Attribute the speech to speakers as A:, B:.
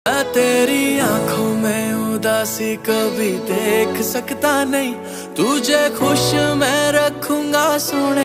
A: मैं तेरी आंखों में उदासी कभी देख सकता नहीं, तुझे खुश मैं रखूंगा सोने।